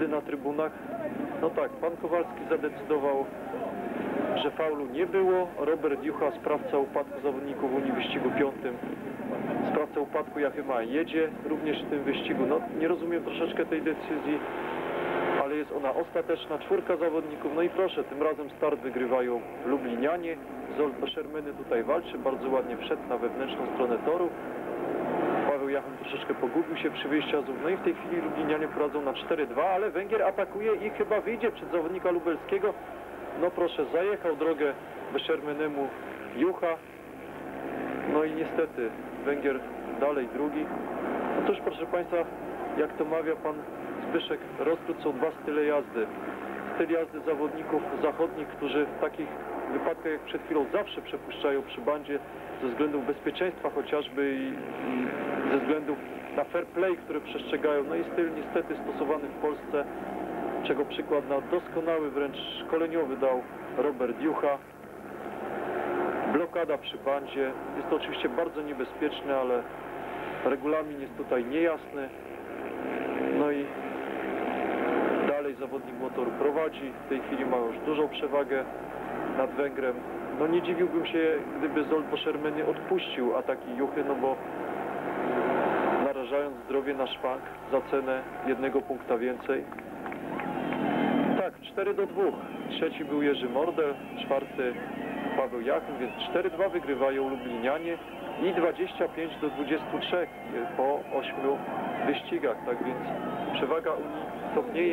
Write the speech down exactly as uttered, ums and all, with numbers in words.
jazdy na trybunach. No tak, pan Kowalski zadecydował, że faulu nie było. Robert Jucha, sprawca upadku zawodników w Unii Wyścigu Piątym, sprawca upadku Jachema, jedzie również w tym wyścigu. No nie rozumiem troszeczkę tej decyzji, ale jest ona ostateczna. Czwórka zawodników, no i proszę, tym razem start wygrywają Lublinianie. Zolto Szermeny tutaj walczy, bardzo ładnie wszedł na wewnętrzną stronę toru. Paweł Jachem troszeczkę pogubił się przy wyjściu Azów. No i w tej chwili Lublinianie prowadzą na cztery dwa, ale Węgier atakuje i chyba wyjdzie przed zawodnika lubelskiego. No proszę, zajechał drogę Szermenemu Jucha. No i niestety Węgier dalej drugi. No cóż, proszę Państwa, jak to mawia pan Zbyszek, rozkrót są dwa style jazdy. Styl jazdy zawodników zachodnich, którzy w takich wypadkach jak przed chwilą zawsze przepuszczają przy bandzie ze względów bezpieczeństwa chociażby i, i ze względów na fair play, które przestrzegają. No i styl niestety stosowany w Polsce, czego przykład na doskonały, wręcz szkoleniowy dał Robert Jucha. Blokada przy bandzie. Jest to oczywiście bardzo niebezpieczne, ale regulamin jest tutaj niejasny. No i dalej zawodnik motoru prowadzi. W tej chwili ma już dużą przewagę nad Węgrem. No nie dziwiłbym się, gdyby Zolto Szermeny odpuścił ataki Juchy, no bo narażając zdrowie na szwank za cenę jednego punkta więcej. Tak, cztery do dwóch. Trzeci był Jerzy Mordel, czwarty Paweł Jachim, więc cztery dwa wygrywają Lublinianie i dwadzieścia pięć do dwudziestu trzech po ośmiu wyścigach. Tak więc przewaga Unii stopnieje.